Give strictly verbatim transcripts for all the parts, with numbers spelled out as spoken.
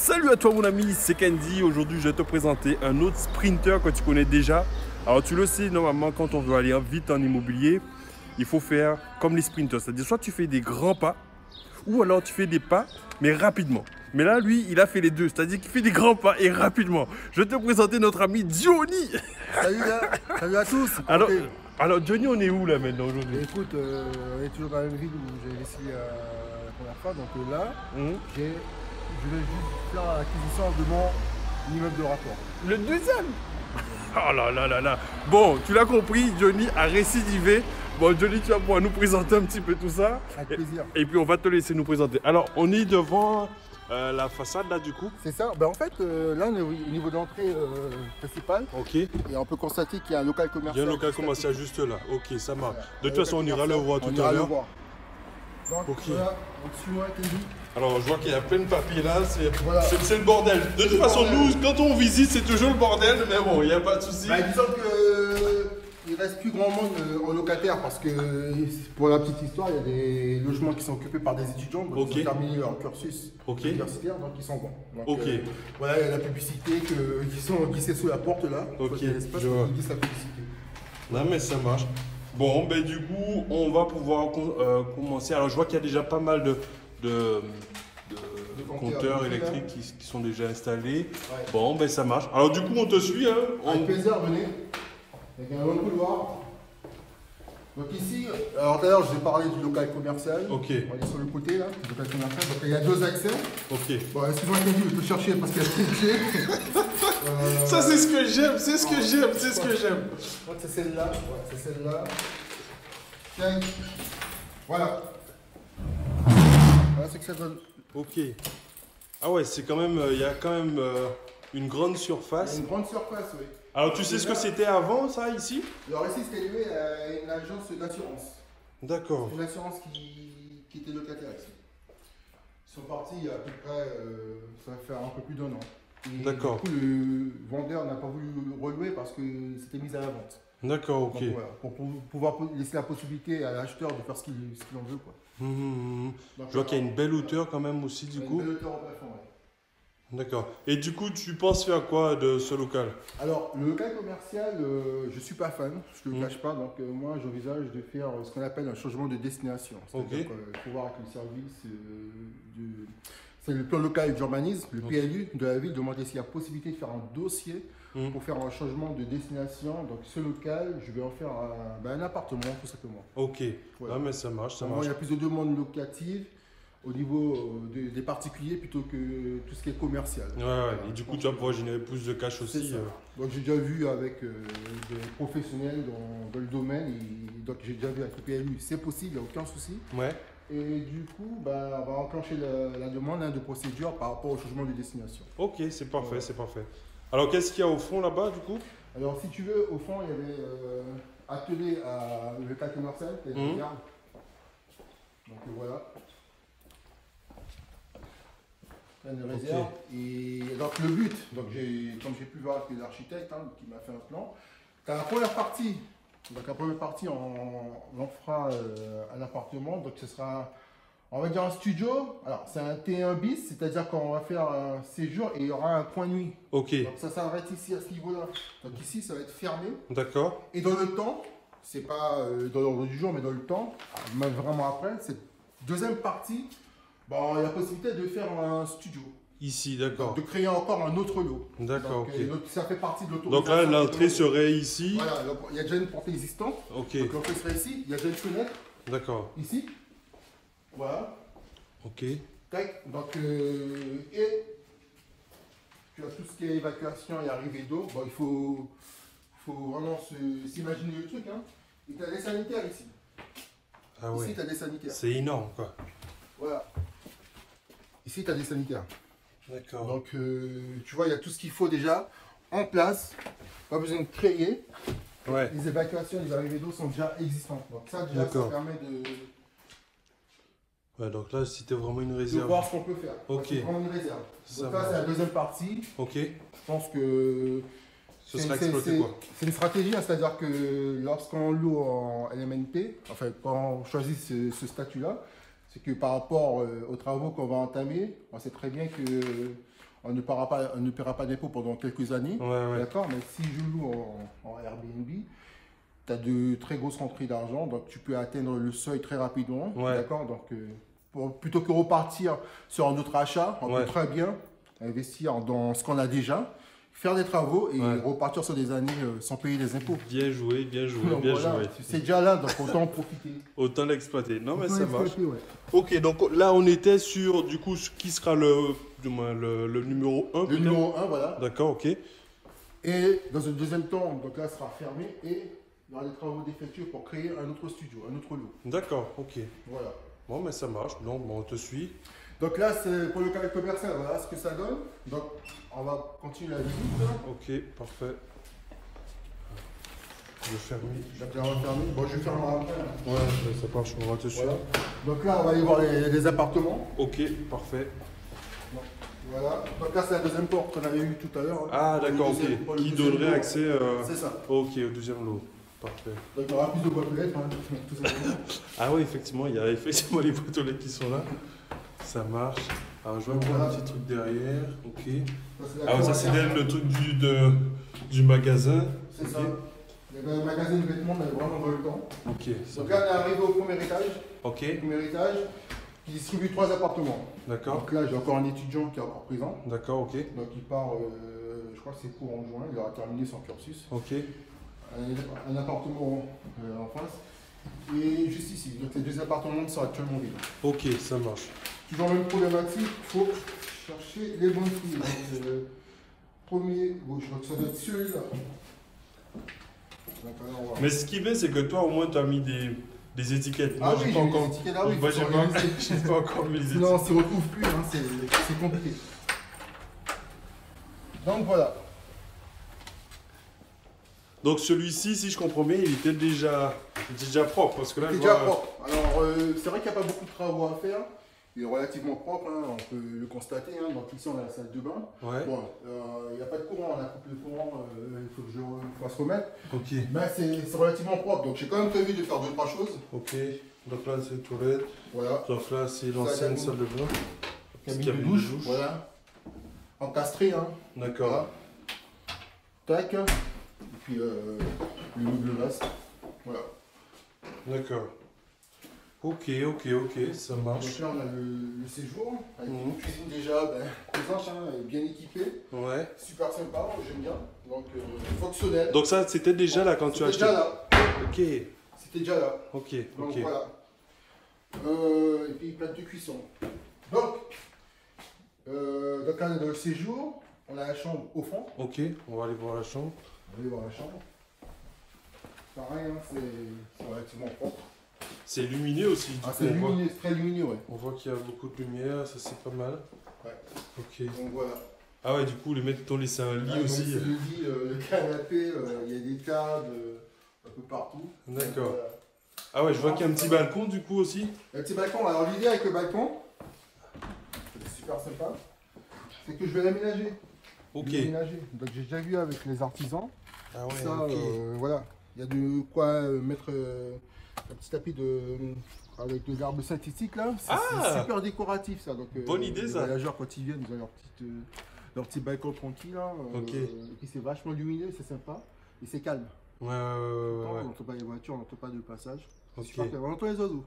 Salut à toi mon ami, c'est Candy. Aujourd'hui je vais te présenter un autre sprinter que tu connais déjà. Alors tu le sais, normalement quand on veut aller vite en immobilier, il faut faire comme les sprinters. C'est-à-dire soit tu fais des grands pas, ou alors tu fais des pas, mais rapidement. Mais là lui, il a fait les deux, c'est-à-dire qu'il fait des grands pas et rapidement. Je vais te présenter notre ami Johnny. Salut là, salut à tous. Alors, Ok. alors Johnny, on est où là maintenant aujourd'hui? Écoute, euh, on est toujours dans la même ville où j'ai laissé euh, la première fois. Donc euh, là, Mmh. j'ai, je vais juste faire l'acquisition de mon immeuble de rapport. Le deuxième. Oh là là là là. Bon, tu l'as compris, Johnny a récidivé. Bon, Johnny, tu vas pouvoir nous présenter un petit peu tout ça. Avec Et, plaisir. et puis, on va te laisser nous présenter. Alors, on est devant euh, la façade, là, du coup. C'est ça. Ben, en fait, euh, là, on est au niveau de l'entrée euh, principale. OK. Il Et on peut constater qu'il y a un local y a commercial. un local juste à commercial côté. juste là. OK, ça marche. Voilà. De toute façon, on ira le voir tout On à ira le l'heure. voir. Donc, Ok. voilà, donc suis-moi, Kenji. Alors, je vois qu'il y a plein de papiers là. C'est Voilà. c'est- c'est le bordel. De toute le façon, bordel. nous, quand on visite, c'est toujours le bordel. Mais bon, il n'y a pas de souci. Bah, disons que euh, il reste plus grand monde euh, en locataire parce que pour la petite histoire, il y a des logements qui sont occupés par des étudiants donc Ok. ils ont terminé leur cursus Ok. universitaire donc ils sont bons. Donc, Ok. euh, voilà, il y a la publicité que, qui sont glissés sous la porte là. Ok, Il y a l'espace je qui vois. glisse la publicité. Non mais ça marche. Bon, ben du coup, on va pouvoir com- euh, commencer. Alors, je vois qu'il y a déjà pas mal de, de, de De compteurs compteurs électriques qui, qui sont déjà installés. Ouais. Bon, ben ça marche. Alors, du coup, on te suit. Hein. On- Avec plaisir, venez. Il y a un long couloir. Donc ici, alors tout à l'heure je vais parler du local commercial. Ok. On est sur le côté là, du local commercial. Donc il y a deux accès. Ok. Bon, excuse-moi Kenji, je peux chercher parce qu'il y a très clés. Euh, Ça, c'est ce que j'aime. C'est ce que j'aime. C'est ce que j'aime. Je crois que c'est celle-là. Ouais, c'est celle-là. Tiens. Voilà. Voilà ce que ça donne. Ok. Ah ouais, c'est quand même. Il y a quand même euh, une grande Il y a surface. une grande surface, oui. Alors, tu sais ce que c'était avant, ça, ici? Alors ici, c'était lié à une agence d'assurance. D'accord. Une assurance qui, qui était locataire ici. Ils sont partis il y a à peu près, euh, ça va faire un peu plus d'un an. Et D'accord. Du coup, le vendeur n'a pas voulu relouer parce que c'était mis à la vente. D'accord, ok. Donc, voilà, pour pou- pouvoir laisser la possibilité à l'acheteur de faire ce qu'il ce qu'il en veut. Quoi. Hum, hum, hum. Donc, Je vois qu'il y a une belle hauteur quand même aussi, du une coup. belle hauteur au plafond, ouais. D'accord. Et du coup, tu penses faire quoi de ce local? Alors, le local commercial, euh, je ne suis pas fan, je ne le Mm. cache pas. Donc, euh, moi, j'envisage de faire euh, ce qu'on appelle un changement de destination. C'est-à-dire Ok. qu'il faut voir avec le service euh, du. C'est le plan local d'urbanisme, le Ok. P L U de la ville, demander s'il y a possibilité de faire un dossier Mm. pour faire un changement de destination. Donc, ce local, je vais en faire un, ben, un appartement, tout simplement. Ok. Voilà. Ah, mais ça marche, ça Vraiment, marche. il y a plus de demandes locatives au niveau euh, de- des particuliers plutôt que tout ce qui est commercial. Ouais, ouais. Et du coup, tu vas pouvoir générer plus de cash C'est aussi. ça. euh. Donc j'ai déjà vu avec euh, des professionnels dans, dans le domaine, et donc j'ai déjà vu avec le P L U, c'est possible, il n'y a aucun souci. Ouais. Et du coup, bah, on va enclencher la, la demande hein, de procédure par rapport au changement de destination. Ok, c'est parfait, Ouais. c'est parfait. Alors, qu'est-ce qu'il y a au fond là-bas, du coup? Alors si tu veux, au fond, il y avait euh, attelé à le local commercial, il y a une Mhm. garde. Donc euh, voilà. Plein de réserves. Et donc le but, donc j'ai, comme j'ai pu voir avec les architectes hein, qui m'a fait un plan, tu as la première partie. Donc la première partie, on, on fera euh, un appartement. Donc ce sera, on va dire un studio. Alors c'est un T un bis, c'est-à-dire qu'on va faire un séjour et il y aura un coin nuit. Ok. Donc ça s'arrête ici à ce niveau-là. Donc ici ça va être fermé. D'accord. Et dans le temps, c'est pas euh, dans l'ordre du jour, mais dans le temps, même vraiment après, cette deuxième partie, bon, il y a la possibilité de faire un studio. Ici, d'accord. De créer encore un autre lot. D'accord, Donc, ok. euh, l'autre- ça fait partie de Donc l'autorisation. là, l'entrée serait ici. Voilà, donc, il y a déjà une porte existante. Ok. Donc l'entrée serait ici. Il y a déjà une fenêtre D'accord. ici. Voilà. Ok. Tac. Donc, euh, et tu as tout ce qui est évacuation et arrivée d'eau. Bon, il faut, faut vraiment se- s'imaginer le truc. Hein. Et tu as des sanitaires ici. Ah ouais. Ici, tu as des sanitaires. C'est énorme, quoi. Voilà. Ici, tu as des sanitaires. D'accord. Donc, euh, tu vois, il y a tout ce qu'il faut déjà en place. Pas besoin de créer. Ouais. Les évacuations, les arrivées d'eau sont déjà existantes. Donc, ça, déjà, ça D'accord. permet de, Ouais, donc là, c'était vraiment une de réserve. voir ce qu'on peut faire. Ok. C'est vraiment une réserve. Ça Donc, là, va. c'est la deuxième partie. Ok. Je pense que Ce c'est- sera c'est- exploité, c'est- quoi. C'est une stratégie, hein, c'est-à-dire que lorsqu'on loue en L M N P, enfin, quand on choisit ce, ce statut-là, c'est que par rapport euh, aux travaux qu'on va entamer, on sait très bien que on ne paiera pas, on ne paiera pas d'impôt pendant quelques années. Ouais, ouais. D'accord, mais si je loue en, en Airbnb, tu as de très grosses rentrées d'argent, donc tu peux atteindre le seuil très rapidement. Ouais. D'accord, donc euh, pour, plutôt que repartir sur un autre achat, on Ouais. peut très bien investir dans ce qu'on a déjà, faire des travaux et Ouais. repartir sur des années euh, sans payer les impôts. Bien joué, bien joué, Donc bien voilà, joué. c'est déjà là, donc autant en profiter. Autant l'exploiter. Non, mais Autant ça marche. exploiter, ouais. Ok, donc là, on était sur, du coup, ce qui sera le, du moins, le, le numéro un. Le numéro un, voilà. D'accord, ok. Et dans un deuxième temps, donc là, sera fermé et il y aura des travaux d'effectuer pour créer un autre studio, un autre lot. D'accord, ok. Voilà. Bon, mais ça marche. Non, bon, on te suit. Donc là, c'est pour le carré commercial, voilà ce que ça donne. Donc, on va continuer la visite. Là. Ok, parfait. Je vais fermer. Donc là, on va fermer. Bon, je ferme après. Là. Ouais, ça marche, on va te suivre. Voilà. Donc là, on va aller voir les, les appartements. Ok, parfait. Donc, voilà. Donc là, c'est la deuxième porte qu'on avait eue tout à l'heure. Hein. Ah, d'accord, Le deuxième- pour ok. le Qui deuxième donnerait lot. accès. euh, C'est ça. Ok, au deuxième lot. Parfait. Donc il y aura plus de boîtes aux lettres, hein, tout simplement. Ah, oui, effectivement, il y a effectivement les boîtes aux lettres qui sont là. Ça marche. Alors, je vois qu'il y a un petit truc derrière. Ok. Ça, c'est la Ah, ça, c'est cour. le truc du, de, du magasin. C'est ça. Ok. Il y avait un magasin de vêtements, mais vraiment dans le temps. Ok, ça Donc va. là, on est arrivé au premier étage. Ok, Premier étage qui distribue trois appartements. d'accord. Donc là, j'ai encore un étudiant qui est encore présent. D'accord, ok. Donc il part, euh, je crois que c'est pour en juin, il aura terminé son cursus. Ok. Un, un appartement euh, en face. Et juste ici, donc les deux appartements sont actuellement vides. Ok, ça marche. Toujours la même problématique, il faut chercher les bons prix. Donc, euh, premier, bon, je crois que ça doit être celui-là. Donc, alors, on va voir. Mais ce qui est bien, c'est que toi, au moins, tu as mis des, des étiquettes. Ah Moi, oui, j'ai j'ai pas mis des encore. étiquettes, ah oui, Moi, faut j'ai pas, s'organiser. j'ai pas encore mis les étiquettes. Sinon, on ne se retrouve plus, hein, c'est c'est compliqué. Donc voilà. Donc, celui-ci, si je comprends bien, il était déjà, déjà propre. Parce que là, C'est je déjà vois. propre. Alors, euh, c'est vrai qu'il n'y a pas beaucoup de travaux à faire. Il est relativement propre, hein, on peut le constater. Hein. Donc ici, on a la salle de bain. Ouais. Bon, euh, il n'y a pas de courant, on a coupé le courant, euh, il faut que je re- fasse remettre. Ok. Mais c'est c'est relativement propre, donc j'ai quand même prévu de faire deux trois choses. Ok. Donc là, c'est les toilettes. Voilà, Donc là, c'est l'ancienne Salle salle de bain. cabine Cabine de de douche, douche. voilà. Encastré, hein. D'accord. Voilà. Tac. Et puis euh, le meuble vaste. Voilà. D'accord. Ok, ok, ok, ça marche. Donc là, on a le, le séjour, avec Mhm. une cuisine déjà ben, présente, hein, bien équipée. Ouais. Super sympa, j'aime bien. Donc euh, fonctionnel. Donc ça, c'était déjà là quand tu as C'était acheté. déjà là. Ok, C'était déjà là. ok, Donc ok. voilà. Euh, et puis plate de cuisson. Donc, euh, donc là, dans le séjour, on a la chambre au fond. Ok, on va aller voir la chambre. On va aller voir la chambre. Pareil, hein, c'est c'est relativement propre. C'est lumineux aussi. du Ah, coup, c'est on voit- lumineux, c'est très lumineux, ouais. On voit qu'il y a beaucoup de lumière, ça c'est pas mal. Ouais. Ok. Donc voilà. Ah ouais, du coup, les mecs t'ont laissé un lit Ah, donc, aussi. c'est le lit, euh, le canapé, euh, il y a des tables euh, un peu partout. D'accord. Donc, voilà. Ah ouais, je vois qu'il y a un petit balcon du coup aussi. Un petit balcon. Alors l'idée avec le balcon, c'est super sympa, c'est que je vais l'aménager. Ok. Je vais l'aménager. Donc j'ai déjà vu avec les artisans. Ah ouais, Ça, ok. euh, voilà. Il y a de quoi euh, mettre euh, un petit tapis de, avec de l'herbe synthétique là. C'est Ah c'est super décoratif ça. Donc, euh, Bonne idée, les ça. voyageurs quand ils viennent, ils ont leur, petite, euh, leur petit balcon tranquille là. euh, Ok. Et puis c'est vachement lumineux, c'est sympa. Et c'est calme. Ouais, ouais, ouais, ouais, On ouais. n'entend pas les voitures, on n'entend pas de passage. C'est Ok. super calme. On entend les oiseaux.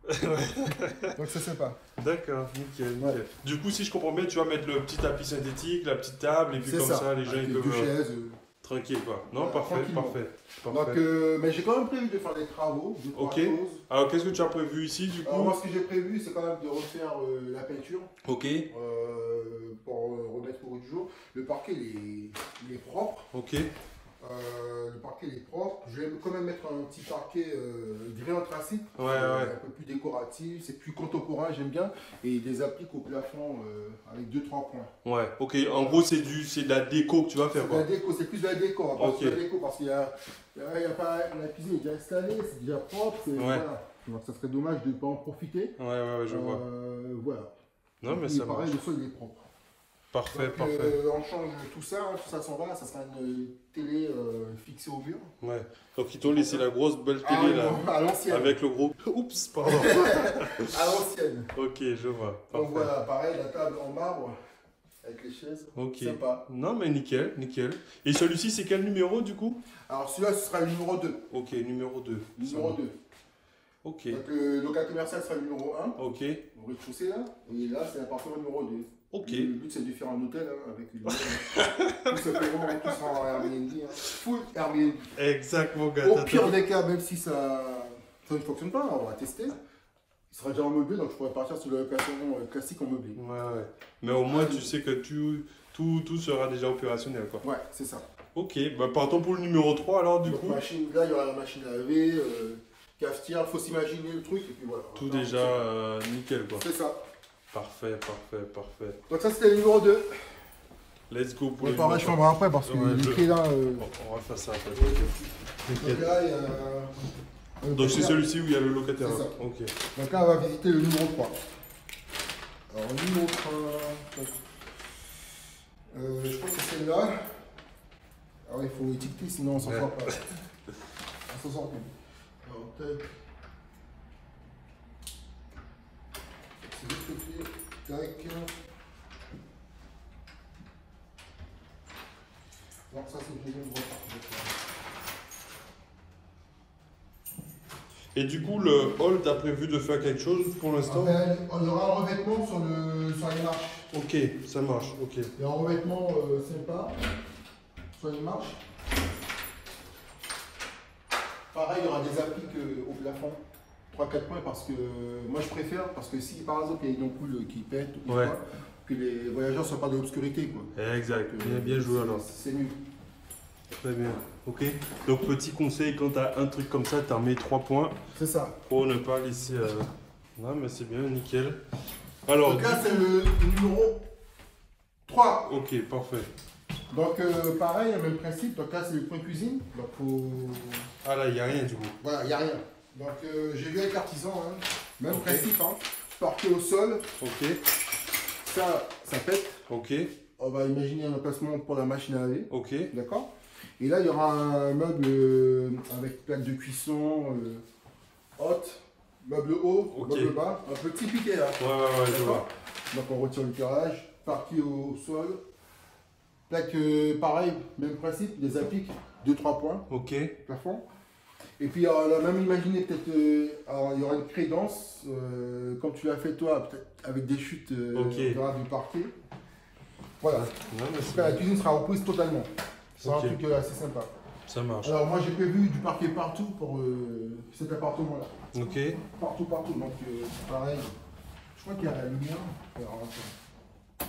Donc c'est sympa. D'accord, nickel, nickel. Ouais. Du coup, si je comprends bien, tu vas mettre le petit tapis synthétique, la petite table, et puis C'est comme ça, les gens Avec ils deux peuvent. euh, chaises. euh. Tranquille quoi. Non, Voilà, parfait, tranquillement. parfait. Donc, parfait. euh, mais j'ai quand même prévu de faire des travaux, deux, trois Ok. choses. Alors, qu'est-ce que tu as prévu ici du coup? Alors moi ce que j'ai prévu c'est quand même de refaire euh, la peinture Ok, euh, pour euh, remettre au goût du jour. Le parquet il est, il est propre. ok, Euh, le parquet il est propre. Je vais quand même mettre un petit parquet euh, gris anthracite. Ouais, euh, ouais. Un peu plus décoratif, c'est plus contemporain, j'aime bien. Et il les applique au plafond euh, avec deux trois points. ouais, ok. En gros, c'est du, c'est de la déco que tu vas faire C'est de la quoi. déco, c'est plus de la déco. On va pas Ok. faire de la déco parce qu'il y a, il y a, il y a pas, la cuisine est déjà installée, c'est déjà propre. c'est- Ouais. Voilà. Donc ça serait dommage de ne pas en profiter. Ouais, ouais, ouais, je vois. Euh, voilà. Non, mais Et ça pareil, marche. le sol il est propre. Parfait, Donc, parfait. euh, on change tout ça, hein, tout ça s'en va, ça sera une télé euh, fixée au mur. Ouais. Donc, ils t'ont laissé la grosse belle télé Ah, là. non, à l'ancienne. Avec le gros. Oups, pardon. À l'ancienne. Ok, je vois. Donc Parfait. voilà, pareil, la table en marbre, avec les chaises. Ok. Sympa. Non, mais nickel, nickel. Et celui-ci, c'est quel numéro du coup? Alors celui-là, ce sera le numéro deux. Ok, numéro deux. Numéro deux. Ok. Donc le local commercial sera le numéro un. Ok. Au rez-de-chaussée là. Et là, c'est l'appartement numéro deux. Ok. Le but, c'est de faire un hôtel hein, avec une. Tout simplement, tout sera en Airbnb. Hein. Full Airbnb. Exact, mon gars. Au pire des cas, même si ça, ça ne fonctionne pas, on va tester. Il sera déjà en meublé, donc je pourrais partir sur la location classique en meublé. Ouais, ouais. Mais au moins, tu sais que tu, tout, tout sera déjà opérationnel, quoi. Ouais, c'est ça. Ok, bah partons pour le numéro trois alors, du donc, coup. Machine, là, il y aura la machine à laver, euh, cafetière, il faut s'imaginer le truc. Et puis voilà. Tout Alors, déjà euh, nickel, quoi. C'est ça. Parfait, parfait, parfait. Donc ça, c'était le numéro deux. Let's go pour Ouais, le pareil, je numéro t'en après parce que Ouais, les je- clés là. Euh... Bon, on va faire ça après. Donc là, il y a. un Donc c'est locataire. celui-ci où il y a le locataire. C'est ça. Ok. Donc là, on va visiter le numéro trois. Alors, le numéro trois. Euh, je crois que c'est celle-là. Alors, il faut étiqueter, sinon on s'en Ouais. sort pas. On s'en sort plus. Alors, tac. C'est de l'autre côté. Tac. Non, ça, c'est le deuxième droit. Et du coup, le hall, t'as prévu de faire quelque chose pour l'instant? Après, il y aura un revêtement sur, le, sur les marches. Ok, ça marche, ok. Il y a un revêtement euh, sympa sur les marches. Pareil, il y aura des appliques euh, au plafond, trois quatre points, parce que euh, moi je préfère, parce que si par exemple il y a une ampoule qui pète ou Ouais. quoi, que les voyageurs ne soient pas de l'obscurité. Exact, Donc, bien, bien joué c'est- alors. C'est mieux. Très bien, ok. Donc petit conseil, quand t'as un truc comme ça, t'en mets trois points C'est ça. pour ne pas laisser... Euh... Non mais c'est bien, nickel. Alors, Donc là c'est le numéro trois. ok, parfait. Donc euh, pareil, même principe, donc là c'est le point cuisine. Donc faut... Ah là, il n'y a rien du coup. Voilà, il n'y a rien. Donc euh, j'ai vu avec l'artisan, hein. Même Ok. principe, hein. Parquet au sol, Ok, ça, ça pète. ok, On va imaginer un emplacement pour la machine à laver, ok. d'accord. Et là il y aura un meuble euh, avec plaque de cuisson euh, haute, meuble haut, Ok. meuble bas, un peu typique là. Ouais, ouais, ouais, je D'accord. vois. Donc on retire le carrelage, parquet au sol, plaque euh, pareil, même principe, des appliques, deux trois points, Ok, plafond. Et puis on a même imaginé peut-être, euh, alors, il y aura une crédence, euh, comme tu l'as fait toi, peut-être avec des chutes euh, Ok. on verra du parquet. Voilà. non, mais c'est Après, la bien. cuisine sera reprise totalement. C'est Ok. un truc euh, assez sympa. Ça marche. Alors moi j'ai prévu du parquet partout pour euh, cet appartement-là. Ok, Partout, partout. Donc euh, pareil. Je crois qu'il y a la lumière. Alors, attends.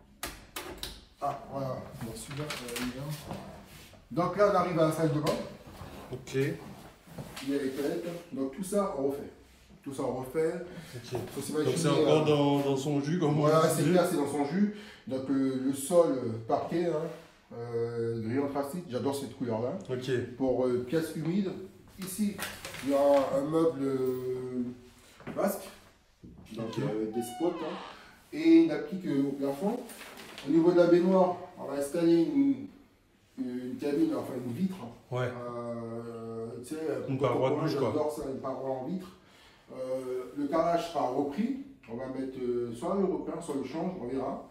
Ah voilà. Bon, celui-là, il y a la lumière. Donc là on arrive à la salle de bain. ok, Il y a les toilettes. Donc tout ça on refait. Tout ça on refait. ok. Faut s'imaginer. Donc c'est encore euh, dans, dans son jus comme Voilà, on c'est dit. clair, c'est dans son jus. Donc euh, le sol euh, parquet, hein, euh, gris anthracite, j'adore cette couleur-là. Ok, Pour euh, pièces humides, ici il y a un meuble euh, basque, donc Ok. euh, avec des spots, hein, et une applique euh, au plafond. Au niveau de la baignoire, on va installer une, une cabine, enfin une vitre. ouais, Euh, tu sais, Une pourquoi paroi de moi, douche, quoi. j'adore ça, une paroi en vitre. Euh, le carrelage sera repris. On va mettre euh, soit l'européen, soit le change, on verra.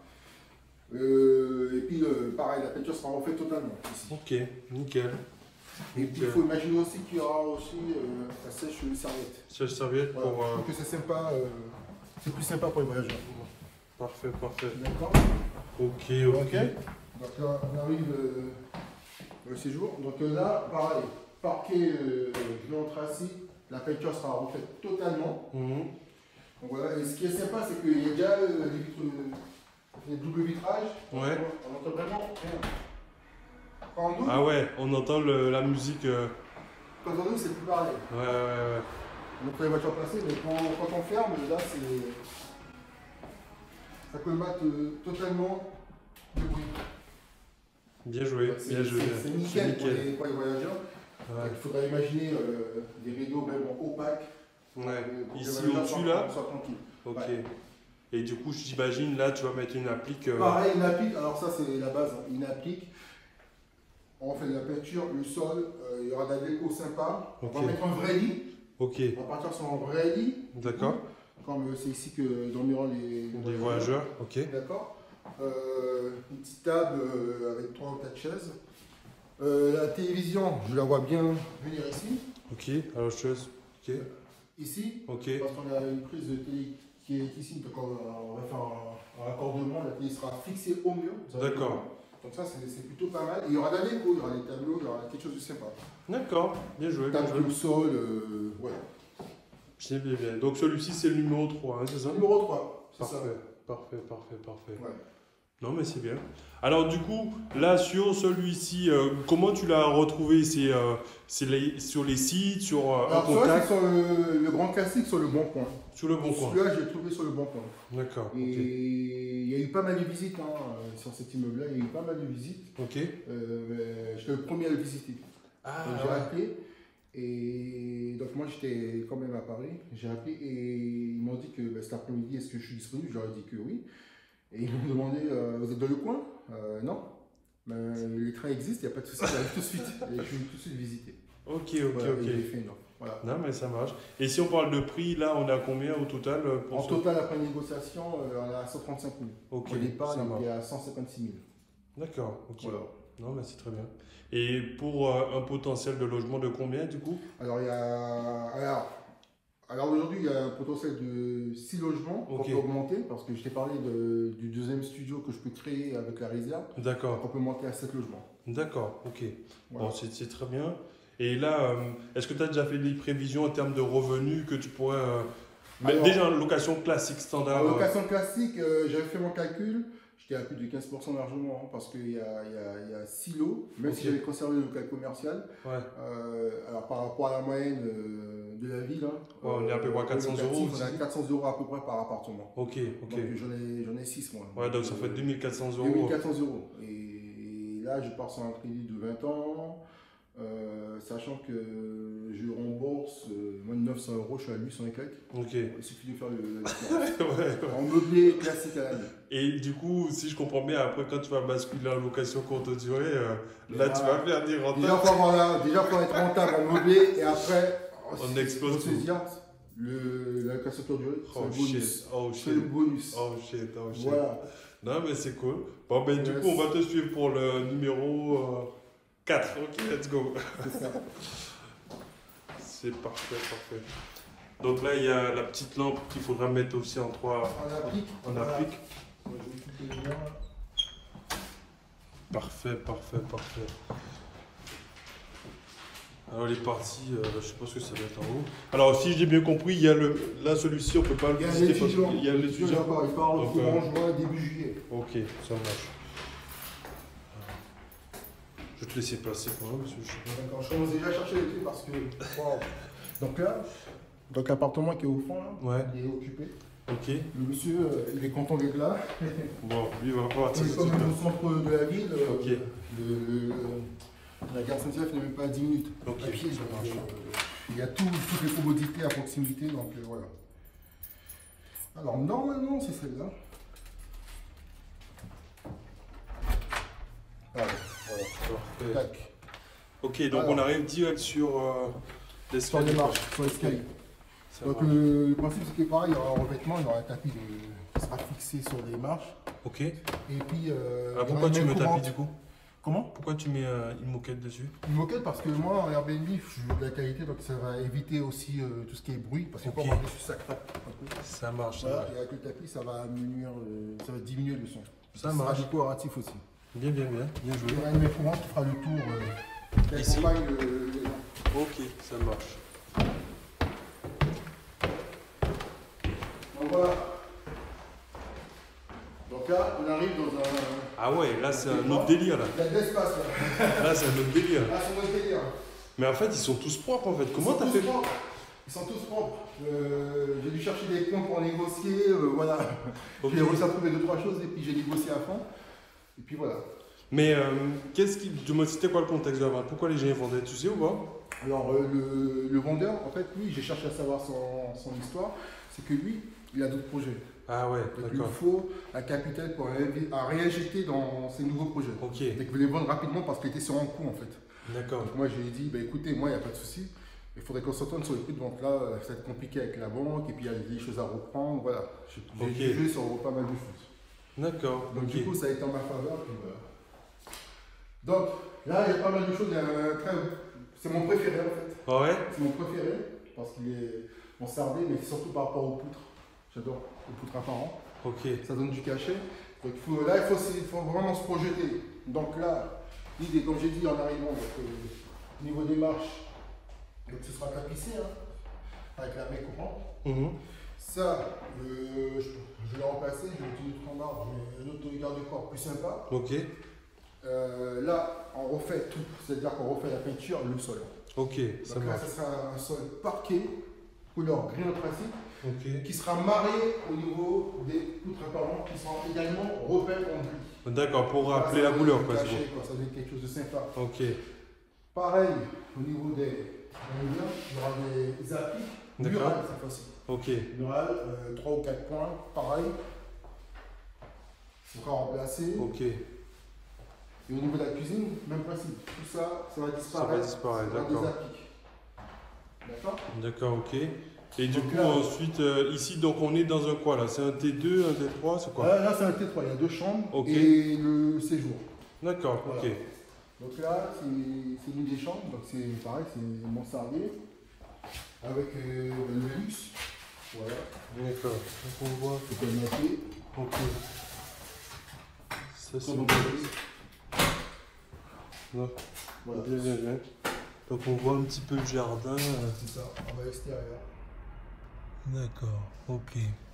Euh, et puis euh, pareil, la peinture sera refaite totalement ici. ok, nickel. Et puis il faut imaginer aussi qu'il y aura aussi euh, la sèche serviette. Sèche serviette Voilà, pour... je euh, trouve que c'est sympa, euh, c'est plus sympa pour les voyageurs. Parfait, parfait. D'accord. Ok, Ok. ok. Donc là, on arrive euh, au séjour. Donc euh, là, pareil, parquet euh, gris anthracite, la peinture sera refaite totalement. Mhm. Donc voilà, et ce qui est sympa, c'est qu'il y a déjà euh, des vitres, euh, des doubles vitrages. Ouais. On entend vraiment rien. Quand on ouvre, Ah ouais, on entend le- la musique... euh, quand on ouvre, c'est plus pareil. Ouais, ouais, ouais. Donc pour les voitures placées, mais quand, quand on ferme, là, c'est. Ça colmate euh, totalement le bruit. Bien joué, C'est bien joué. c'est- c'est nickel, Pour, les, pour les voyageurs. Ouais. Il faudrait imaginer euh, des rideaux vraiment opaques. Ouais. euh, pour que Ici, les voyageurs au-dessus, soient- là. soient tranquilles. Ok. Ouais. Et du coup, j'imagine, là, tu vas mettre une applique... euh, Pareil, une applique, alors ça c'est la base, hein, une applique. On fait de la peinture, le sol, euh, il y aura de la déco sympa. Ok. On va mettre un vrai lit. Ok, On va partir sur un vrai lit. d'accord. Comme euh, c'est ici que dormiront les, Des voyageurs, ok. D'accord. Euh, une petite table euh, avec trois ou quatre chaises. Euh, la télévision, je la vois bien venir ici. Ok, alors je laisse. Ok. Ici, Ok. parce qu'on a une prise de télé qui est ici, donc on, on va faire un, un raccordement, la télé sera fixée au mur. D'accord. Donc ça c'est plutôt pas mal. Et il y aura de la déco, il y aura des tableaux, il y aura quelque chose de sympa. D'accord, bien joué. Bien Table joué. au sol, euh, voilà. Bien, bien, bien. Donc celui-ci c'est le numéro trois, hein, c'est ça? Numéro trois, c'est Parfait, ça. parfait, parfait, parfait. Ouais. Non mais c'est bien. Alors du coup, là sur celui-ci, euh, comment tu l'as retrouvé? C'est euh, les, sur les sites, sur euh, un Alors ça, contact? c'est sur le, le grand classique, sur le Bon Coin. Sur le Bon Coin. Celui-là, j'ai trouvé sur le Bon Coin. D'accord. Et Ok. il y a eu pas mal de visites hein, sur cet immeuble-là, il y a eu pas mal de visites. Ok. Euh, j'étais le premier à le visiter. Ah, Donc j'ai ouais. appelé, et donc moi j'étais quand même à Paris, j'ai appelé et ils m'ont dit que bah, cet après-midi, est-ce que je suis disponible? Je leur ai dit que oui. Et ils m'ont demandé, euh, vous êtes dans le coin? euh, Non. Ben, les trains existent, il n'y a pas de souci, j'arrive tout de suite. Et je vais tout de suite visiter. Ok, ok, Voilà, ok. et j'ai fait une offre. Voilà. Non mais ça marche. Et si on parle de prix, là on est à combien au total euh, pour En ce- total, après négociation, euh, on est à cent trente-cinq mille. Ok, Au départ, ça il marche. était à cent cinquante-six mille. D'accord, ok. Voilà. Non mais c'est très bien. Et pour euh, un potentiel de logement de combien du coup? Alors, il y a. Alors, alors aujourd'hui, il y a un potentiel de six logements qu'on Ok. peut augmenter parce que je t'ai parlé de- du deuxième studio que je peux créer avec la réserve. D'accord, On peut monter à sept logements. d'accord, ok. Voilà. Bon, c'est c'est très bien. Et là, euh, est-ce que tu as déjà fait des prévisions en termes de revenus que tu pourrais... euh, mais Alors- déjà en location classique standard. En euh, location classique, euh, j'avais fait mon calcul. J'étais à plus de quinze pour cent largement hein, parce qu'il y a, il y, a, il y a six lots, même Ok. si j'avais conservé le local commercial. Ouais, Euh, alors par rapport à la moyenne euh, de la ville, hein, Ouais, on est à peu près à quatre cents locatif, euros On est à aussi. quatre cents euros à peu près par appartement. ok, ok. Donc j'en ai, j'en ai six moi. Ouais, donc ça fait deux mille quatre cents euros. deux mille quatre cents euros. Et là, je pars sur un crédit de vingt ans, euh, sachant que je rembourse euh, moins de neuf cents euros, je suis à huit cents et quelques. Ok. Il suffit de faire le, la différence. Ouais, ouais. En meublé classique à l'année. Et du coup, si je comprends bien, après quand tu vas basculer en location courte durée, euh, là tu vas faire des Déjà, rentables. faut avoir la- déjà, faut être rentable en meublé et après, On explose faut se tout. dire, le, la location courte durée, c'est Oh un bonus. shit, oh C'est le shit, bonus. oh shit, oh shit. Voilà. Non mais c'est cool. Bon ben du Yes. coup on va te suivre pour le numéro euh, quatre. Ok, let's go. C'est ça. C'est parfait, parfait. Donc là il y a la petite lampe qu'il faudra mettre aussi en trois. On applique. On Voilà. applique. Moi, je vais couper les liens. Parfait, parfait, parfait. Alors les parties, euh, je sais pas ce que ça va être en haut. Alors si j'ai bien compris, il y a le, là celui-ci on peut pas le Il y a visiter les parce étudiants. qu'il y a l'étudiant. Il part Donc, courant euh, juin, début juillet. Ok, ça marche. Je vais te laisser passer quand même parce que je sais pas. D'accord, je commence déjà à chercher les clés parce que. Wow. Donc là, donc l'appartement qui est au fond, là, Ouais. il est occupé. Ok. Le monsieur, euh, il est content d'être là. Bon, lui va partir. On est comme au centre de la ville. euh, Ok. le- le- la gare Saint-Hilaire n'est même pas à dix minutes. Ok, À pied, ça donc, marche. euh, il y a tout- toutes les commodités à proximité, donc euh, voilà. Alors normalement, c'est celle-là. Ah, voilà. Parfait. Tac. Ok, donc Alors. on arrive direct sur euh, Sur l'escalier. les marches, sur l'escalier. Ça Donc marche. le, le principe c'est que pareil, il y aura un revêtement, il y aura un tapis de- qui sera fixé sur les marches. Ok. Et puis. Euh, Ah, il y pourquoi aura tu une mets main tapis courante. du coup? Comment? Pourquoi tu mets euh, une moquette dessus? Une moquette parce que moi en Airbnb, je veux de la qualité, donc ça va éviter aussi euh, tout ce qui est bruit, parce qu'il faut Ok. avoir dessus ça craque un peu. Ça marche, ça Voilà, marche. et avec le tapis, ça va diminuer, euh, ça va diminuer le son. Ça sera marche. décoratif aussi. Bien, bien, bien. Bien Il joué. y aura une main courante qui fera le tour, euh, qui Ici. accompagne le, le- Ok, ça marche. Donc voilà. Donc là, on arrive dans un. Ah ouais, là c'est un autre délire là. Il y a de l'espace là. Là c'est un autre délire. Ah, c'est mon délire. Mais en fait ils sont tous propres en fait. Ils Comment sont t'as tous fait? propres. Ils sont tous propres. Euh, j'ai dû chercher des points pour négocier. euh, voilà. Ok. J'ai réussi à trouver deux, trois choses et puis j'ai négocié à fond. Et puis voilà. Mais euh, qu'est-ce qui. Dis-moi, c'était quoi le contexte de la vente? Pourquoi les gens y vendaient? Tu sais ou pas? Alors euh, le, le vendeur, en fait, lui, j'ai cherché à savoir son, son histoire. C'est que lui, il a d'autres projets. Ah ouais, Donc, il lui d'accord. faut un capital pour réinvi- à réinjecter dans ses nouveaux projets. Ok, Et qu'il voulait vendre rapidement parce qu'il était sur un coup en fait. d'accord. Donc moi je lui ai dit, bah, écoutez, moi il n'y a pas de souci. Il faudrait qu'on s'entende sur les prix de vente là, euh, ça va être compliqué avec la banque et puis il y a des choses à reprendre. Voilà. J'ai j'ai Ok. dû jouer sur pas mal de choses. D'accord. Donc Okay. du coup, ça a été en ma faveur. Puis, voilà. Donc là, il y a pas mal de choses. Il y a un très... C'est mon préféré en fait. Ah ouais? C'est mon préféré parce qu'il est en sardé, mais surtout par rapport aux poutres. J'adore les poutres apparentes. Ok. Ça donne du cachet. Donc il faut, là, il faut, il faut vraiment se projeter. Donc là, l'idée, comme j'ai dit en arrivant, donc, euh, au niveau des marches, donc ce sera tapissé hein, avec la baie courante. Mm-hmm. Ça, euh, je, je l'ai remplacé, je vais utiliser en marbre, j'ai un autre garde-corps plus sympa. Ok. Euh, là, on refait tout, c'est-à-dire qu'on refait la peinture, le sol. Ok, ça Donc là, marche. ce sera un sol parquet, couleur gris en principe, Ok. qui sera marré au niveau des poutres apparentes qui seront également repeintes en gris. D'accord, pour Voilà, rappeler ça la va couleur, être quoi, c'est caché, bon. quoi, ça va être quelque chose de sympa. Ok. Pareil, au niveau des murs, il y aura des appliques murales cette fois-ci. Ok. Murales, euh, trois ou quatre points, pareil. Ça sera remplacé. Ok. Et au niveau de la cuisine, même principe. Tout ça, ça va disparaître. Ça va disparaître, ça va d'accord. des appliques. D'accord. D'accord, ok. Et du Donc coup, là- ensuite, euh, ici, donc on est dans un quoi là? C'est un T deux, un T trois, c'est quoi? Là, là, c'est un T trois, il y a deux chambres Ok. et le séjour. D'accord, Voilà. ok. Donc là, c'est c'est l'une des chambres, donc c'est pareil, c'est mansardier avec euh, le luxe. Voilà, D'accord. Donc on voit. c'est comme un pied. Ok. Ça c'est Comme bien. on Non, Voilà, bien, bien, bien. Donc on voit un petit peu le jardin. euh. c'est ça, en bas extérieur. D'accord, ok.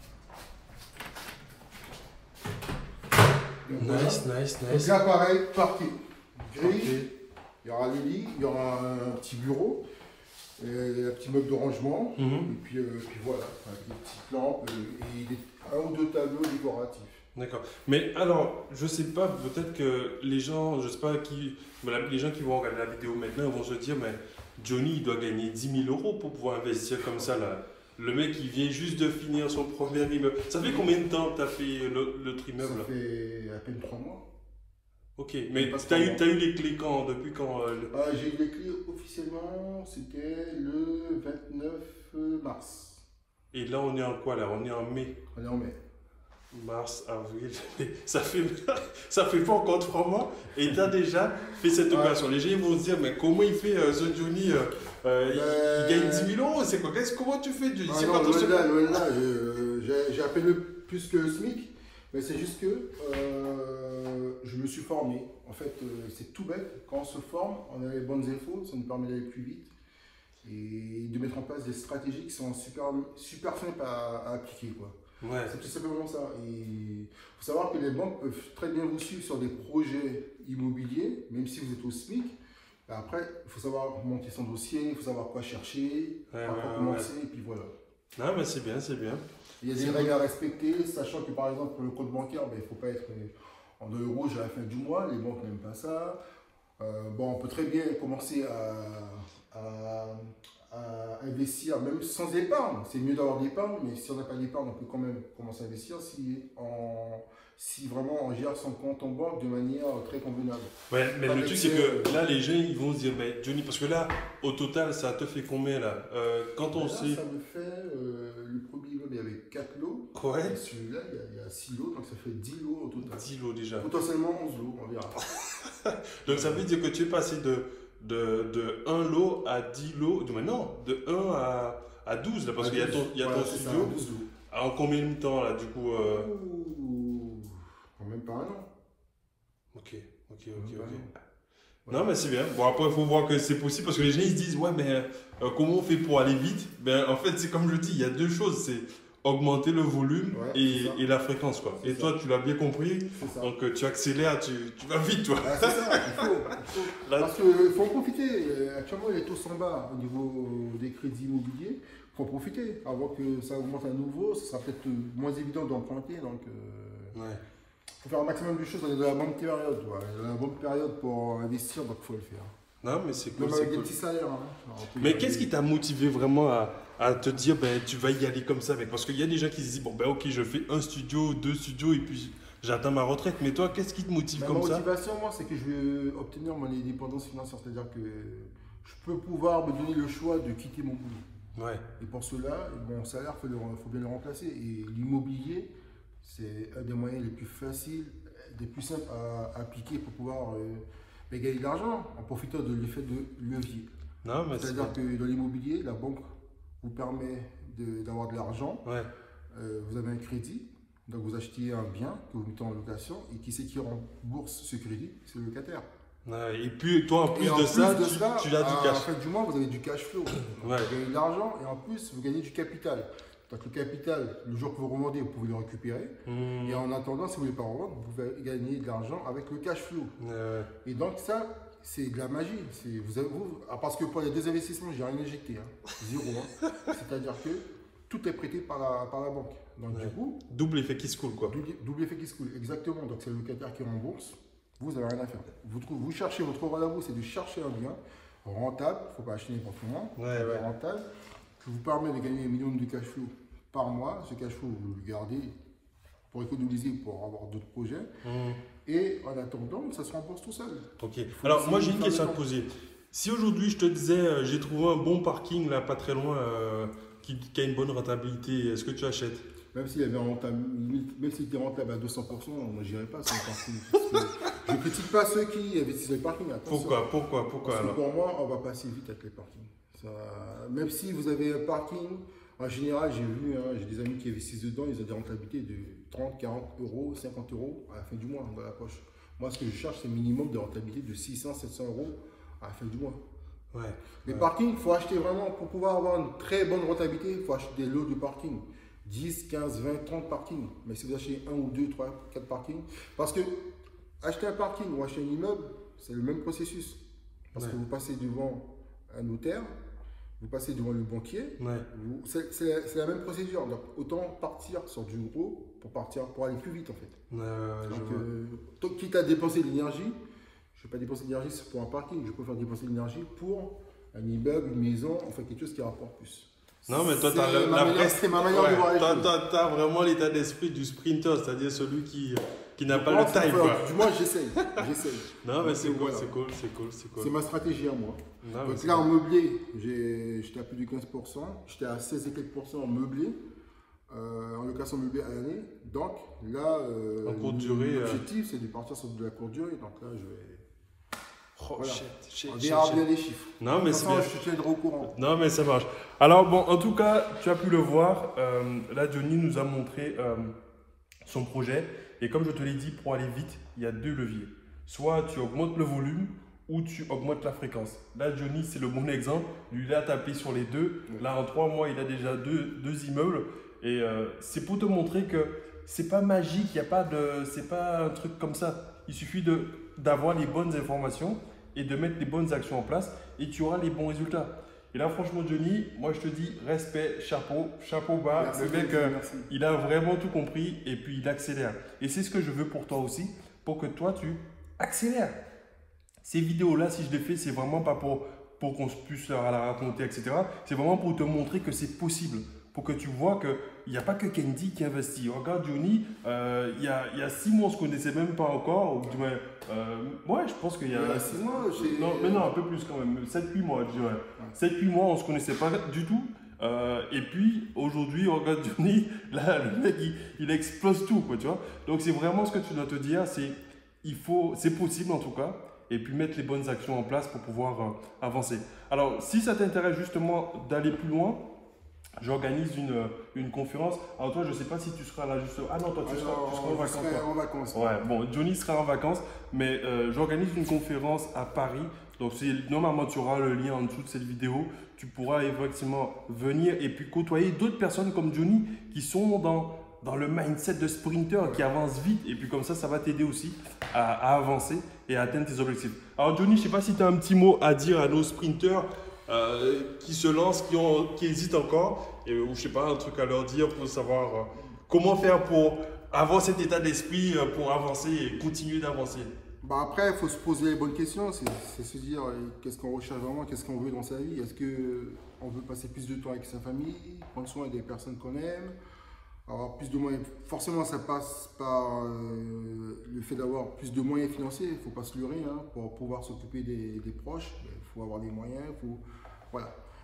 Donc, voilà. Nice, nice, Donc nice. là, pareil, parquet. Gris, Ok. il y aura le lit, il y aura un petit bureau, et un petit meuble de rangement, Mhm. et puis, euh, puis voilà, avec des petites lampes euh, et des, un ou deux tableaux décoratifs. D'accord. Mais alors, je sais pas, peut-être que les gens, je sais pas qui, mais la- les gens qui vont regarder la vidéo maintenant vont se dire, mais Johnny, il doit gagner dix mille euros pour pouvoir investir comme ça là. Le mec, il vient juste de finir son premier immeuble. Ça fait combien de temps que tu as fait le- l'autre Ça immeuble là? fait à peine trois mois. Ok, mais Pas tu as eu, trois t'as eu les clés quand? Depuis quand euh, le- Ah, j'ai eu les clés officiellement, c'était le vingt-neuf mars. Et là, on est en quoi là? On est en mai. On est en mai. Mars, avril, mai. Ça fait, ça fait pas encore trois mois et tu as déjà fait cette Ouais. opération. Les gens ils vont se dire, mais comment il fait euh, ce Johnny euh, euh, il- Ben- il, gagne dix mille euros, c'est quoi? Qu'est-ce- Comment tu fais Johnny? Ah C'est non, quoi ton loin de secret? là, loin de là, je- j'ai j'ai à peine plus que le SMIC, mais c'est juste que euh, je me suis formé. En fait, euh, c'est tout bête. Quand on se forme, on a les bonnes infos, ça nous permet d'aller plus vite et de mettre en place des stratégies qui sont super, super simples à, à appliquer, quoi. Ouais. C'est tout simplement ça. Il faut savoir que les banques peuvent très bien vous suivre sur des projets immobiliers, même si vous êtes au SMIC. Après, il faut savoir monter son dossier, il faut savoir quoi chercher, Ouais, par ouais, quoi ouais, commencer, et puis voilà. Non, mais c'est bien, c'est bien. Il y a des règles à respecter, sachant que par exemple, pour le compte bancaire, ben, il ne faut pas être en deux euros à la fin du mois, les banques n'aiment pas ça. Euh, bon, on peut très bien commencer à, à, à investir, même sans épargne. C'est mieux d'avoir de l'épargne, mais si on n'a pas d'épargne, on peut quand même commencer à investir si, on, si vraiment on gère son compte en banque de manière très convenable. Ouais, mais Pas le truc c'est d'excès. que là les gens ils vont se dire, mais Johnny, parce que là au total ça te fait combien là? Euh, Quand on Là, sait. ça me fait, euh, le premier immeuble, il y avait quatre lots. Ouais. Et celui-là, il y a- il y a six lots, donc ça fait dix lots au total. dix lots déjà. Potentiellement onze lots, on verra. Donc ça veut dire que tu es passé de, de, de un lot à dix lots, de, mais non, de un à, à douze là, parce qu'il y a ton, il y a Voilà, ton c'est ça, studio. douze lots. En combien de temps là du coup euh... Ouh, quand même pas un an. Ok, ok, ok, Même pas ok. un an. Non mais c'est bien. Bon après il faut voir que c'est possible parce que les gens ils se disent ouais mais euh, comment on fait pour aller vite? Ben en fait c'est comme je dis, il y a deux choses, c'est augmenter le volume Ouais, et, c'est ça. et la fréquence quoi. C'est Et ça. toi tu l'as bien compris, C'est ça. donc euh, tu accélères, tu, tu vas vite toi. Ah, c'est ça, il faut. il faut. Là- Parce qu'il faut en profiter. Euh, Actuellement, les taux sont bas au niveau des crédits immobiliers. Il faut en profiter. Avant que ça augmente à nouveau, ce sera peut-être moins évident d'emprunter. Donc, il Ouais. faut faire un maximum de choses. On est dans la bonne période. Ouais. Dans la bonne période pour investir, donc il faut le faire. Non mais c'est cool, Même c'est avec des cool. petits salaires. Hein. Alors, on peut Mais y qu'est-ce aller. qui t'a motivé vraiment à, à te dire ben tu vas y aller comme ça avec? Parce qu'il y a des gens qui se disent bon ben ok je fais un studio, deux studios et puis j'atteins ma retraite. Mais toi qu'est-ce qui te motive Ma comme ça? motivation, moi, c'est que je veux obtenir mon indépendance financière. C'est-à-dire que je peux pouvoir me donner le choix de quitter mon boulot. Ouais. Et pour cela, mon salaire, il faut, le- faut bien le remplacer. Et l'immobilier, c'est un des moyens les plus faciles, des plus simples à appliquer pour pouvoir euh, gagner de l'argent en profitant de l'effet de levier. C'est-à-dire que dans l'immobilier, la banque vous permet d'avoir de, de l'argent, ouais. euh, vous avez un crédit, donc vous achetez un bien que vous mettez en location et qui c'est qui rembourse ce crédit? C'est le locataire. Ouais, et puis toi en plus, en de, plus ça, de tu, ça, tu as du cash. À la fin du mois, vous avez du cash flow. Ouais. Vous gagnez de l'argent et en plus vous gagnez du capital. Donc le capital, le jour que vous revendez, vous pouvez le récupérer. Mmh. Et en attendant, si vous ne voulez pas revendre, vous pouvez gagner de l'argent avec le cash flow. Ouais. Et donc ça, c'est de la magie. Vous avez, vous, parce que pour les deux investissements, j'ai rien injecté. Hein. Zéro. Hein. C'est-à-dire que tout est prêté par la, par la banque. Donc ouais. du coup, double effet qui se coule quoi. Double, double effet qui se coule, exactement. Donc c'est le locataire qui rembourse. Vous n'avez rien à faire. Vous, vous cherchez votre rôle à vous, c'est de chercher un bien rentable. Il ne faut pas acheter n'importe comment. Ouais, ouais. Rentable, qui vous permet de gagner un minimum de cash flow par mois. Ce cash flow, vous le gardez pour économiser, pour avoir d'autres projets. Mmh. Et en attendant, ça se rembourse tout seul. Ok. Alors moi j'ai une question à te poser. Si aujourd'hui je te disais, euh, j'ai trouvé un bon parking là, pas très loin, euh, qui, qui a une bonne rentabilité, est-ce que tu achètes? Même s'il avait rentable, même s'il était rentable à deux cents pour cent, moi je n'irais pas sur le parking. Je ne critique pas ceux qui investissent dans le parking. Attention. Pourquoi Pourquoi Pourquoi Parce alors que pour moi, on va passer vite avec les parkings. Ça, même si vous avez un parking, en général, j'ai vu, hein, j'ai des amis qui investissent dedans, ils ont des rentabilités de trente, quarante euros, cinquante euros à la fin du mois dans la poche. Moi, ce que je cherche, c'est minimum de rentabilité de six cents, sept cents euros à la fin du mois. Ouais, les ouais. parkings, il faut acheter vraiment, pour pouvoir avoir une très bonne rentabilité, il faut acheter des lots de parking. dix, quinze, vingt, trente parkings. Mais si vous achetez un ou deux, trois, quatre parkings, parce que acheter un parking ou acheter un immeuble, c'est le même processus. Parce ouais. que vous passez devant un notaire, vous passez devant le banquier, ouais. c'est la même procédure. Donc autant partir sur du gros pour partir pour aller plus vite en fait. Ouais, ouais, Donc, euh, quitte à dépenser de l'énergie, je ne vais pas dépenser de l'énergie pour un parking, je préfère dépenser de l'énergie pour un immeuble, une maison, enfin quelque chose qui rapporte plus. Non, mais toi, tu as la, la presse. C'est ma manière ouais, de voir les toi, choses. Tu as vraiment l'état d'esprit du sprinter, c'est-à-dire celui qui, qui n'a pas le time. Quoi. Du moins, j'essaye. J'essaye. Non, mais c'est cool, c'est cool, c'est cool, c'est cool. C'est ma stratégie à moi. Non, donc là, en meublé, j'étais à plus de quinze pour cent. J'étais à seize et quelques pourcents en meublé, euh, en location meublée à l'année. Donc là, euh, l'objectif, euh... c'est de partir sur de la courte durée. Donc là, je vais. Oh, voilà. shit, shit, on verra bien les chiffres. Non, mais c'est bien. Je te tiendrai au courant. Non, mais ça marche. Alors, bon, en tout cas, tu as pu le voir. Euh, là, Johnny nous a montré euh, son projet. Et comme je te l'ai dit, pour aller vite, il y a deux leviers. Soit tu augmentes le volume ou tu augmentes la fréquence. Là, Johnny, c'est le bon exemple. Lui, il a tapé sur les deux. Là, en trois mois, il a déjà deux, deux immeubles. Et euh, c'est pour te montrer que c'est pas magique. Il y a pas de, c'est pas un truc comme ça. Il suffit de d'avoir les bonnes informations et de mettre les bonnes actions en place et tu auras les bons résultats. Et là, franchement, Johnny, moi, je te dis respect, chapeau, chapeau bas. Merci, le mec, merci. Euh, il a vraiment tout compris et puis il accélère. Et c'est ce que je veux pour toi aussi, pour que toi, tu accélères. Ces vidéos-là, si je les fais, c'est vraiment pas pour, pour qu'on puisse leur la raconter, et cetera. C'est vraiment pour te montrer que c'est possible. Pour que tu vois qu'il n'y a pas que Candy qui investit. Regarde Johnny, euh, il, y a, il y a six mois, on ne se connaissait même pas encore. Ou, euh, ouais, je pense qu'il y a… Il y a six mois, j'ai… Non, mais non, un peu plus quand même. sept huit mois, je dirais. sept huit mois, on ne se connaissait pas du tout. Euh, et puis, aujourd'hui, regarde Johnny, là, le mec, il, il explose tout, quoi, tu vois. Donc, c'est vraiment ce que tu dois te dire, c'est il faut, c'est possible en tout cas. Et puis, mettre les bonnes actions en place pour pouvoir euh, avancer. Alors, si ça t'intéresse justement d'aller plus loin, j'organise une, une conférence. Alors toi, je ne sais pas si tu seras là juste… Ah non, toi, tu, Alors, seras, tu seras en vacances. Je serai en vacances. Ouais, bon, Johnny sera en vacances, mais euh, j'organise une conférence à Paris. Donc, normalement, tu auras le lien en dessous de cette vidéo. Tu pourras effectivement venir et puis côtoyer d'autres personnes comme Johnny qui sont dans, dans le mindset de sprinter, qui avancent vite. Et puis comme ça, ça va t'aider aussi à, à avancer et à atteindre tes objectifs. Alors Johnny, je ne sais pas si tu as un petit mot à dire à nos sprinters Euh, qui se lancent, qui, ont, qui hésitent encore, et, ou je sais pas, un truc à leur dire pour savoir euh, comment faire pour avoir cet état d'esprit euh, pour avancer et continuer d'avancer. Bah après, il faut se poser les bonnes questions, c'est se dire euh, qu'est-ce qu'on recherche vraiment, qu'est-ce qu'on veut dans sa vie. Est-ce qu'on veut passer plus de temps avec sa famille, prendre soin des personnes qu'on aime, avoir plus de moyens. Forcément, ça passe par euh, le fait d'avoir plus de moyens financiers. Il ne faut pas se leurrer, hein, pour pouvoir s'occuper des, des proches. Il faut avoir des moyens. Faut, voilà.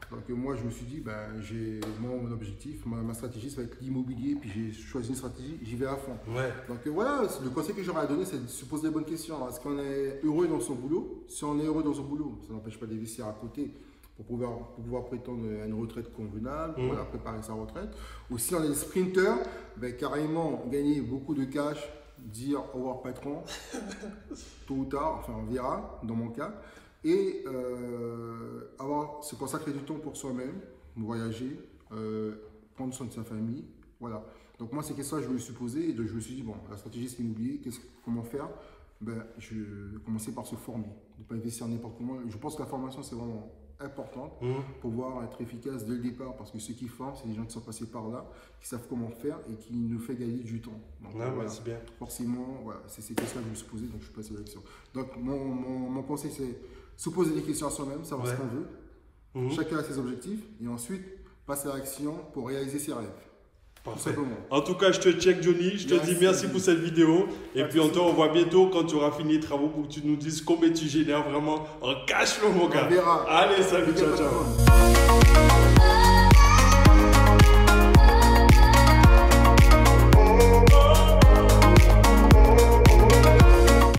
Donc euh, moi je me suis dit, ben, j'ai mon objectif, ma, ma stratégie ça va être l'immobilier, puis j'ai choisi une stratégie, j'y vais à fond. Ouais. Donc euh, voilà, le conseil que j'aurais à donner, c'est de se poser des bonnes questions. Est-ce qu'on est heureux dans son boulot? Si on est heureux dans son boulot, ça n'empêche pas d'investir à côté pour pouvoir, pour pouvoir prétendre à une retraite convenable, mmh. voilà, préparer sa retraite. Ou si on est sprinter, ben, carrément gagner beaucoup de cash, dire au revoir patron, tôt ou tard, enfin on verra dans mon cas. Et euh, avoir, se consacrer du temps pour soi-même, voyager, euh, prendre soin de sa famille, voilà. Donc moi c'est que ça je me suis posé et donc je me suis dit bon, la stratégie c'est immobilier, comment faire? Ben, je vais commencer par se former, ne pas investir n'importe comment. Je pense que la formation c'est vraiment importante mmh. pour pouvoir être efficace dès le départ parce que ceux qui forment c'est des gens qui sont passés par là, qui savent comment faire et qui nous fait gagner du temps. Donc, ah, voilà, c'est bien. Forcément, voilà, c'est ces questions que je me suis posé donc je suis passé à l'action. Donc mon, mon, mon conseil c'est se poser des questions à soi-même, savoir ouais. ce qu'on veut. Mmh. Chacun a ses objectifs et ensuite passer à l'action pour réaliser ses rêves. Parfait. En tout cas, je te check Johnny, je te merci. dis merci pour cette vidéo et puis on te revoit bientôt quand tu auras fini les travaux pour que tu nous dises combien tu génères vraiment en cash flow mon gars. On verra. Allez, salut, ciao, ciao.